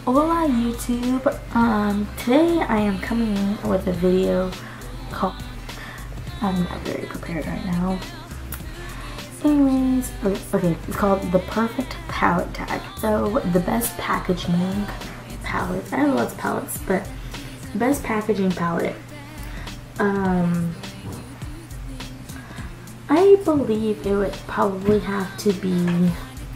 Hola YouTube. Today I am coming in with a video called, I'm not very prepared right now. Anyways, okay, it's called The Perfect Palette Tag. So the best packaging palettes, I have lots of palettes, but best packaging palette. I believe it would probably have to be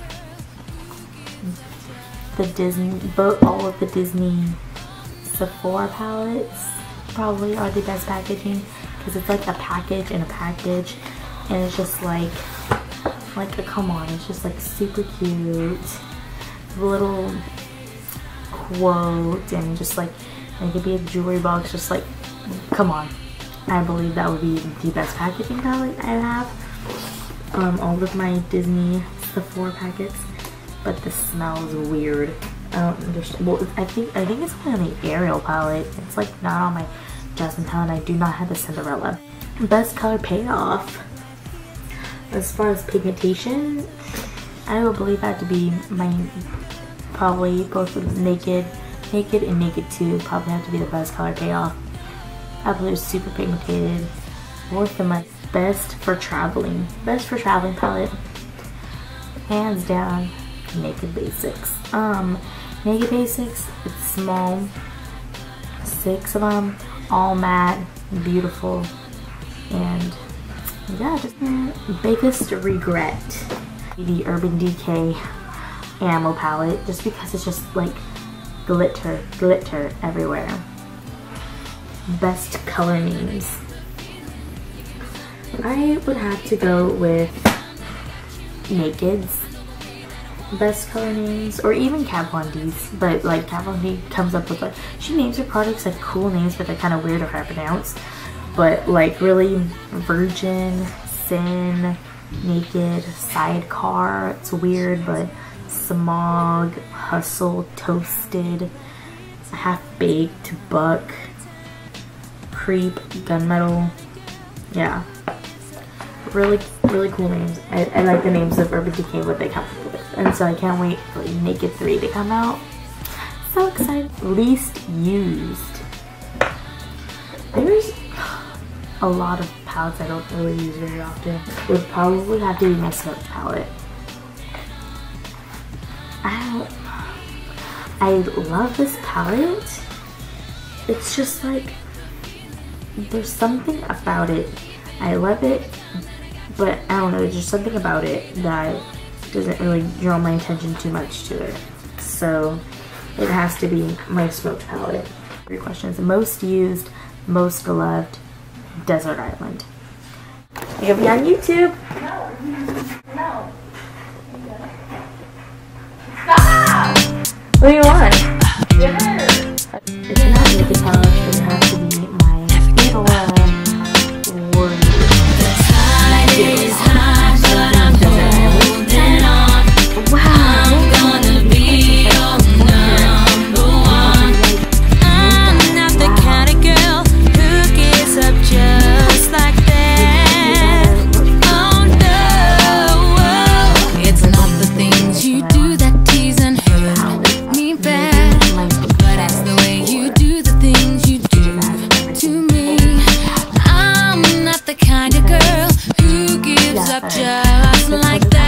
the Disney, all of the Disney Sephora palettes probably are the best packaging, because it's like a package in a package, and it's just like come on, it's just like super cute, little quote, and just like it could be a jewelry box, just like, come on. I believe that would be the best packaging palette I have. All of my Disney Sephora packets. But the smell is weird. I don't understand. Well, I think it's only on the Ariel palette. It's like not on my Jasmine palette. I do not have the Cinderella. Best color payoff. As far as pigmentation, I would believe that to be my, probably both of Naked and Naked 2 probably have to be the best color payoff. I believe it's super pigmented. Worth the money. Best for traveling palette. Hands down. Naked Basics. Naked Basics, it's small, 6 of them, all matte, beautiful, and yeah, just biggest regret, the Urban Decay Ammo palette, just because it's just like glitter everywhere. Best color names, I would have to go with Naked's best color names, or even Kat Von D's, but like Kat Von D comes up with like, she names her products like cool names, but they're kind of weird or hard to pronounce. But like really, Virgin, Sin, Naked, Sidecar, it's weird, but Smog, Hustle, Toasted, Half Baked, Buck, Creep, Gunmetal, yeah. Really cool names. I like the names of Urban Decay, what they come up with. And so I can't wait for Naked 3 to come out. So excited. Least used. There's a lot of palettes I don't really use very often. It would probably have to be my Smoked palette. I love this palette. It's just like, there's something about it. I love it, but I don't know, there's just something about it that doesn't really draw my attention too much to it. So it has to be my Smoked palette. 3 questions. Most used, most loved, Desert Island. You're gonna be on YouTube. No. Stop! What do you want? It's not Naked palette, but it has to be my favorite. Just like that.